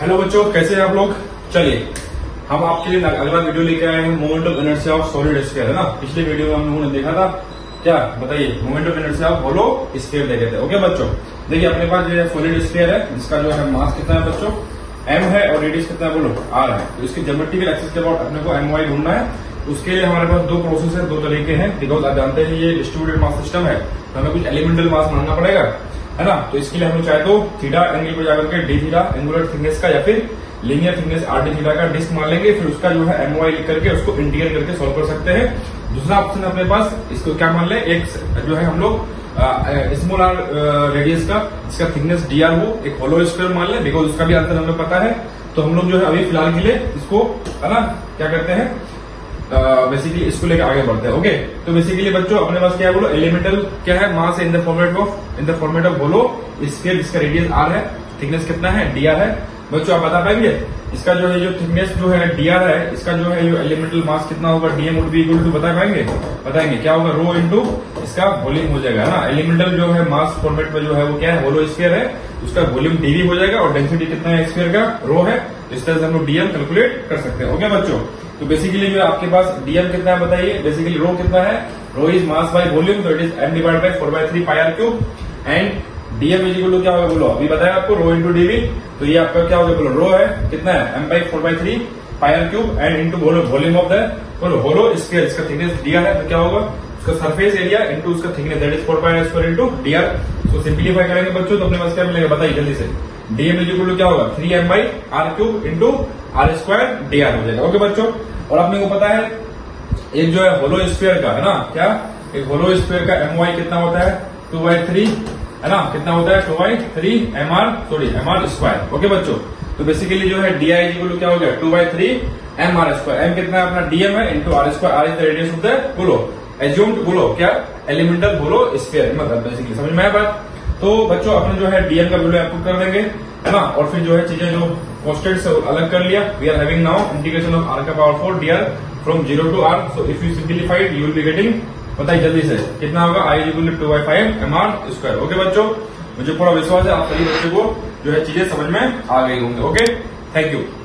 Hello बच्चों, कैसे हैं आप लोग। चलिए हम आपके लिए अगला वीडियो लेके आए हैं moment of inertia of solid sphere, है ना। पिछले वीडियो में हम लोगों ने देखा था क्या, बताइए, moment of inertia of hollow sphere देखे थे। ओके बच्चों, देखिए अपने पास जो है सॉलिड स्फीयर है, जिसका जो है मास कितना है बच्चों, m है, और रेडियस कितना है बोलो, r है। तो इसकी ज्योमेट्रिकल एक्सिस के अबाउट अपने को my ढूंढना है। उसके लिए हमारे पास दो प्रोसेस है, दो तरीके हैं। बिकॉज आप जानते हैं ये डिस्ट्रीब्यूटेड मास सिस्टम है, तो हमें कुछ एलिमेंटल मास मानना पड़ेगा, है ना। तो इसके लिए हम लोग चाहे तो थीटा एंगल पर जाकर के डी थीटा एंगुलर थिकनेस का या फिर linear thickness R D theta का डिस्क मान लेंगे, फिर उसका जो है my लिख करके उसको इंटीग्रेट करके सॉल्व कर सकते हैं। दूसरा ऑप्शन अपने पास, इसको क्या मान ले, एक जो है हम लोग स्मॉल आर रेडियस का, इसका थिकनेस dr हो, एक होलो स्फीयर मान ले, बिकॉज उसका भी आंसर हमें पता है। तो हम लोग जो है अभी फिलहाल के लिए इसको, है ना, क्या करते हैं, बेसिकली इसको लेकर आगे बढ़ते हैं। ओके, तो बेसिकली बच्चों अपने पास क्या है बोलो, एलिमेंटल क्या है, mass in the format of hollow sphere, जिसका रेडियस r है, थिकनेस कितना है, dr है। बच्चों आप बता पाएंगे इसका जो है, जो थिकनेस जो है dr है, इसका जो है जो एलिमेंटल मास कितना होगा, dm would be equal to, बता पाएंगे, बताएंगे क्या होगा, रो इंटू इसका वॉल्यूम हो जाएगा, है ना। एलिमेंटल जो है मास फॉर्मेट में जो है वो क्या है, होलो स्फीयर है, उसका वॉल्यूम dv हो जाएगा, और डेंसिटी कितना है स्फीयर का, रो है। तो इस तरह से हम लोग dm कैलकुलेट कर सकते हैं। ओके बच्चों, तो बेसिकली जो है आपके पास dm कितना है बताइए, बेसिकली रो कितना है, rho is mass by volume, तो it is m divide by 4/3 pi r cube, and dm is equal to क्या होगा बोलो, अभी बताया आपको, रो इंटू dv। तो ये आपका क्या होगा बोलो, रो है कितना है, m by 4/3 pi r cube, and into volume of the बोलो होलो स्फीयर, इसका थिकनेस dr है, तो क्या होगा उसका सरफेस एरिया इंटू उसका thickness, that is 4πr² into dr। तो सिंप्लीफाई करेंगे बच्चों, तो अपने पास क्या मिलेगा बताइए जल्दी से, dm इज इक्वल टू क्या होगा, 3m by r cube into r² dr हो जाएगा। ओके बच्चों, और अपने को पता है एक जो है होलो स्फीयर का, है ना, क्या एक होलो स्फीयर का my कितना होता है, 2/3, है ना, कितना होता है 2/3 mr²। ओके बच्चों, तो बेसिकली जो है di इज इक्वल टू क्या हो गया, 2/3 mr²। m कितना है अपना dm है, into r², r is the radius of the बोलो एज्यूम्ड बोलो क्या, एलिमेंटल बोलो स्फीयर, मतलब बेसिकली समझ में आया बात। तो बच्चों अपने जो है dm का वैल्यू आपको कर देंगे, है ना, और फिर जो है चीजें जो कॉन्स्टेंट से अलग कर लिया। We are having now integration of r का power 4 dr from 0 to r। So if you simplified you will be getting, बताइए जल्दी से कितना होगा, i equal to 2/5 mr²। Okay बच्चों, मुझे पूरा विश्वास है आप सभी बच्चों को जो है चीजें समझ में आ गई होंगे। Okay, thank you.